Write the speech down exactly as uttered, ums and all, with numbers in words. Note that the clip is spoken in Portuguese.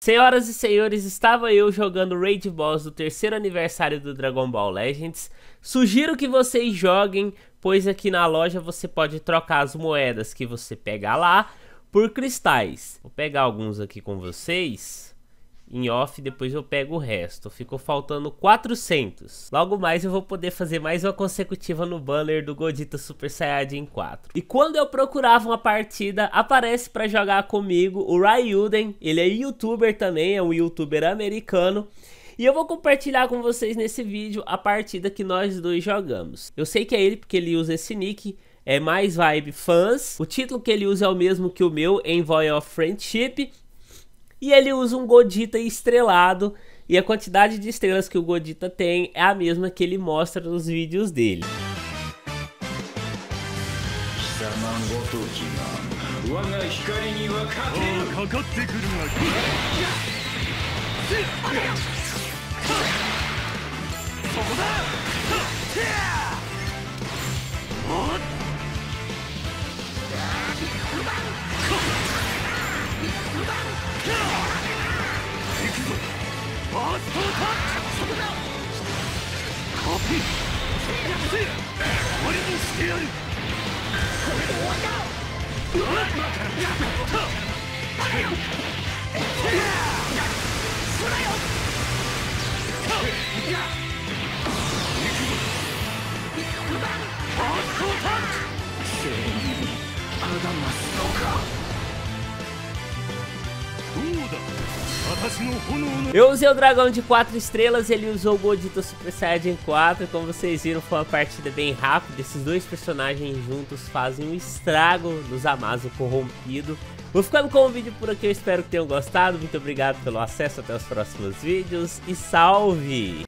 Senhoras e senhores, estava eu jogando Raid Boss do terceiro aniversário do Dragon Ball Legends. Sugiro que vocês joguem, pois aqui na loja você pode trocar as moedas que você pegar lá por cristais. Vou pegar alguns aqui com vocês em off, depois eu pego o resto. Ficou faltando quatrocentos. Logo mais eu vou poder fazer mais uma consecutiva no banner do Gogeta Super Saiyajin quatro. E quando eu procurava uma partida, aparece para jogar comigo o Ryuden. Ele é youtuber também, é um youtuber americano. E eu vou compartilhar com vocês nesse vídeo a partida que nós dois jogamos. Eu sei que é ele porque ele usa esse nick, é mais vibe fãs. O título que ele usa é o mesmo que o meu, Envoy of Friendship. E ele usa um Gogeta estrelado, e a quantidade de estrelas que o Gogeta tem é a mesma que ele mostra nos vídeos dele. Eu usei o dragão de quatro estrelas, ele usou o Gogeta Super Saiyajin quatro. Como vocês viram, foi uma partida bem rápida. Esses dois personagens juntos fazem um estrago no Zamasu corrompido. Vou ficando com o vídeo por aqui, eu espero que tenham gostado. Muito obrigado pelo acesso, até os próximos vídeos e salve!